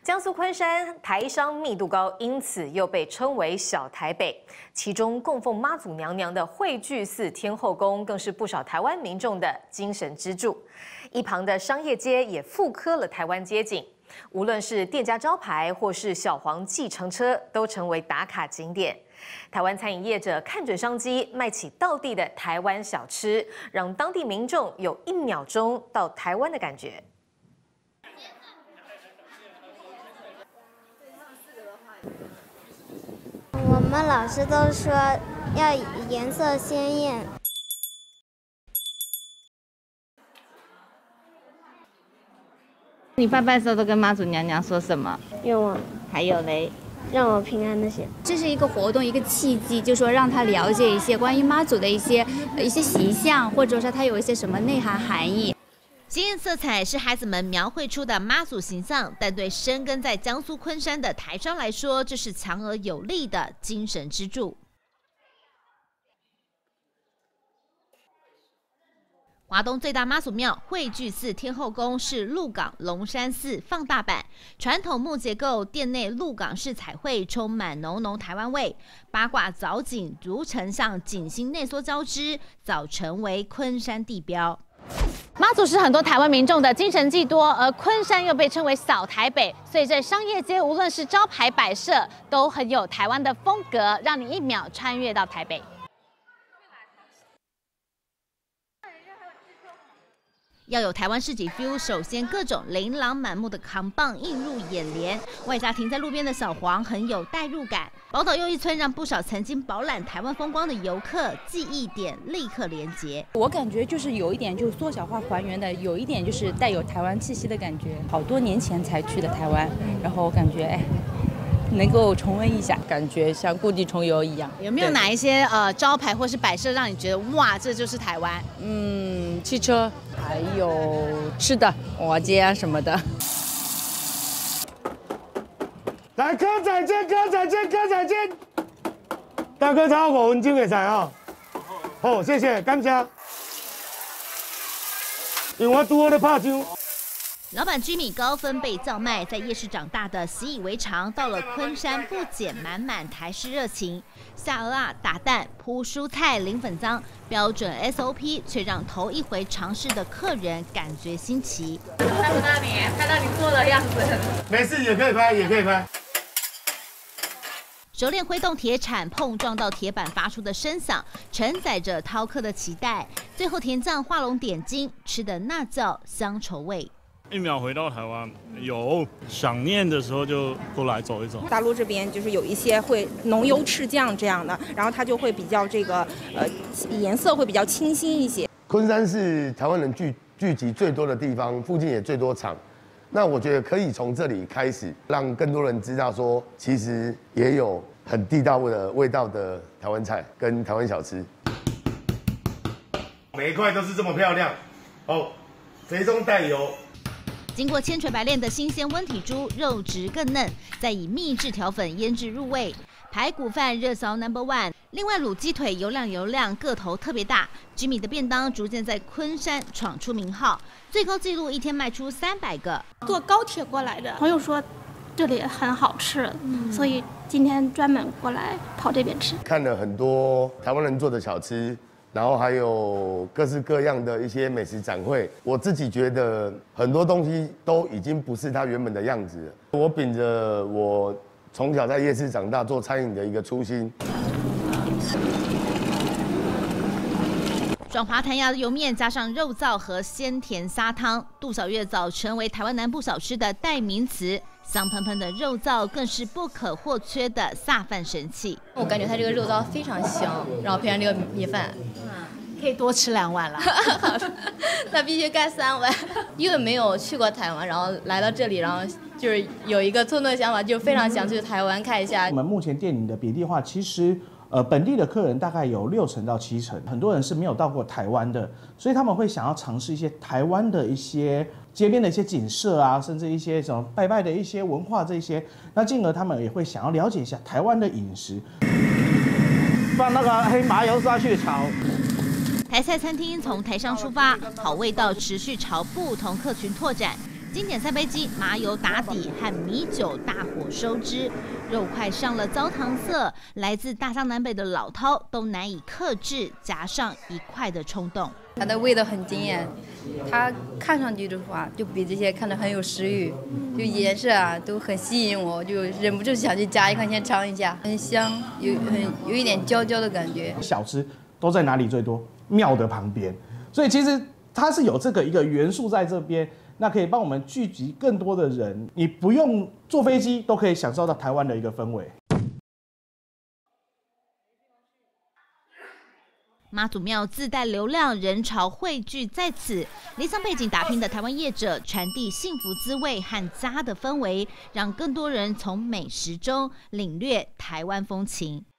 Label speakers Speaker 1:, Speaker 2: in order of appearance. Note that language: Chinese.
Speaker 1: 江苏昆山台商密度高，因此又被称为小台北。其中供奉妈祖娘娘的汇聚寺天后宫，更是不少台湾民众的精神支柱。一旁的商业街也复刻了台湾街景，无论是店家招牌或是小黄计程车，都成为打卡景点。台湾餐饮业者看准商机，卖起道地的台湾小吃，让当地民众有1秒钟到台湾的感觉。
Speaker 2: 我们老师都说要颜色鲜艳。
Speaker 3: 你拜拜的时候都跟妈祖娘娘说什么？
Speaker 2: 愿望，
Speaker 3: 还有嘞，
Speaker 2: 让我平安那些。
Speaker 4: 这是一个活动，一个契机，就说让他了解一些关于妈祖的一些形象，或者说它有一些什么内涵含义。
Speaker 5: 鲜艳色彩是孩子们描绘出的妈祖形象，但对深耕在江苏昆山的台商来说，这是强而有力的精神支柱。华东最大妈祖庙汇聚寺天后宫是鹿港龙山寺放大版，传统木结构，殿内鹿港式彩绘充满浓浓台湾味。八卦藻井如成像井心内缩交织，早成为昆山地标。
Speaker 3: 妈祖是很多台湾民众的精神寄托，而昆山又被称为小台北，所以这商业街无论是招牌摆设，都很有台湾的风格，让你1秒穿越到台北。
Speaker 5: 要有台湾市集 feel， 首先各种琳琅满目的扛棒映入眼帘，外加停在路边的小黄很有代入感。宝岛又一村让不少曾经饱览台湾风光的游客记忆点立刻连结。
Speaker 6: 我感觉就是有一点就是缩小化还原的，有一点就是带有台湾气息的感觉。好多年前才去的台湾，然后我感觉能够重温一下，感觉像故地重游一样。
Speaker 3: 有没有哪一些招牌或是摆设让你觉得哇，这就是台湾？
Speaker 6: 汽车，还有吃的，蚵仔煎啊什么的。
Speaker 7: 来，蚵仔煎，蚵仔煎，蚵仔煎。大哥炒5分钟的菜哦。好，谢谢，感谢。因为我拄好咧拍酱。
Speaker 5: 老板居米高分贝叫卖，在夜市长大的习以为常，到了昆山不减满满台式热情，下鹅啊、打蛋、铺蔬菜、淋粉浆，标准 SOP， 却让头一回尝试的客人感觉新奇。
Speaker 3: 看到你做的样子，
Speaker 7: 没事，也可以拍，也可以拍。
Speaker 5: 熟练挥动铁铲，碰撞到铁板发出的声响，承载着饕客的期待。最后甜酱画龙点睛，吃的那叫乡愁味。
Speaker 8: 1秒回到台湾，有想念的时候就过来走一走。
Speaker 9: 大陆这边就是有一些会浓油赤酱这样的，然后它就会比较这个颜色会比较清新一些。
Speaker 7: 昆山是台湾人聚集最多的地方，附近也最多场。那我觉得可以从这里开始，让更多人知道说，其实也有很地道的味道的台湾菜跟台湾小吃。每一块都是这么漂亮，哦，肥中带油。
Speaker 5: 经过千锤百炼的新鲜温体猪，肉质更嫩，再以秘制调粉腌制入味。排骨饭热销 No.1， 另外卤鸡腿油亮，个头特别大。居米的便当逐渐在昆山闯出名号，最高纪录1天卖出300个。
Speaker 10: 坐高铁过来的朋友说这里很好吃，所以今天专门过来跑这边吃。
Speaker 7: 看了很多台湾人做的小吃。 然后还有各式各样的一些美食展会，我自己觉得很多东西都已经不是它原本的样子了。我秉着我从小在夜市长大做餐饮的一个初心。
Speaker 5: 爽滑弹牙的油面加上肉燥和鲜甜沙汤，杜小月早成为台湾南部小吃的代名词。 香喷喷的肉燥更是不可或缺的下饭神器。
Speaker 11: 我感觉它这个肉燥非常香，然后配上这个米饭，
Speaker 3: 可以多吃2碗了。
Speaker 11: 那必须干3碗。因为没有去过台湾，然后来到这里，然后就是有一个冲动的想法，就非常想去台湾看一下。
Speaker 12: 我们目前店里的比例的话，其实本地的客人大概有60%到70%，很多人是没有到过台湾的，所以他们会想要尝试一些台湾的一些。 街边的一些景色啊，甚至一些什么拜拜的一些文化这些，那进而他们也会想要了解一下台湾的饮食。
Speaker 13: 放那个黑麻油下去炒。
Speaker 5: 台菜餐厅从台商出发，好味道持续朝不同客群拓展。 经典3杯鸡，麻油打底和米酒大火收汁，肉块上了焦糖色，来自大江南北的老饕都难以克制夹上一块的冲动。
Speaker 14: 它的味道很惊艳，它看上去的话就比这些看着很有食欲，就颜色啊都很吸引我，就忍不住想去夹一块先尝一下，很香，有一点焦焦的感觉。
Speaker 12: 小吃都在哪里最多？庙的旁边，所以其实它是有这个一个元素在这边。那可以帮我们聚集更多的人，你不用坐飞机都可以享受到台湾的一个氛围。
Speaker 5: 妈祖庙自带流量，人潮汇聚在此，离乡背景打拼的台湾业者传递幸福滋味和家的氛围，让更多人从美食中领略台湾风情。